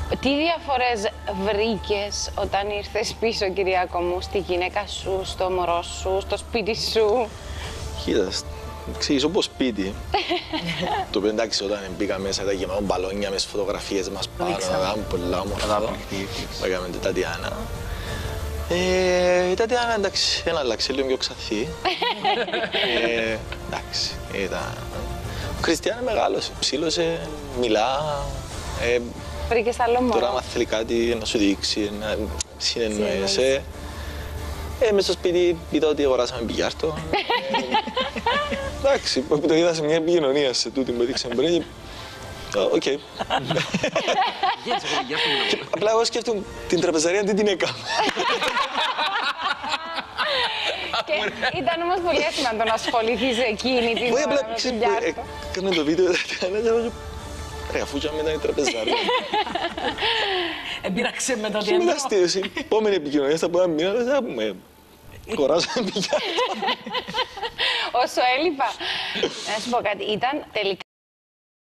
Τι διαφορές βρήκες όταν ήρθες πίσω, Κυριάκο μου, στη γυναίκα σου, στο μωρό σου, στο σπίτι σου? Κοίτα, εξηγήσω πως σπίτι. Το οποίο εντάξει, όταν μπήκα μέσα ήταν γεμάτο μπαλόνια με τις φωτογραφίες μας πάνω, ήταν πολλά όμορφα. Πήγαμε την Τατιάνα. Η Τατιάνα, εντάξει, ένα αλλάξε λίγο πιο ξαθή. Εντάξει, ήταν... Ο Κριστιαν είναι μεγάλος, ψήλωσε, μιλά. Βρήκες άλλο μωρό. Τώρα, άμα θέλει κάτι να σου δείξει, να συνεννοέσαι. Μες στο σπίτι είδα ότι αγοράσαμε μπιλιάρτο. Εντάξει, που το είδα σε μια επικοινωνία σε τούτη που έδειξε πριν. Οκ. Απλά εγώ σκέφτομαι την τραπεζαρία τι την έκανα. Ήταν όμως πολύ άσχημα να ασχοληθείς εκείνη την ώρα με το μπιλιάρτο. Κάνε το βίντεο, ρε, αφού και μετά η τραπεζάρια. Εμπειράξε με το Και μετά στην επόμενη επικοινωνία στα πρώτα μήνα, θα πούμε, κοράζαμε μπιλιάρτο. Όσο έλειπα. Να σου πω κάτι, ήταν τελικά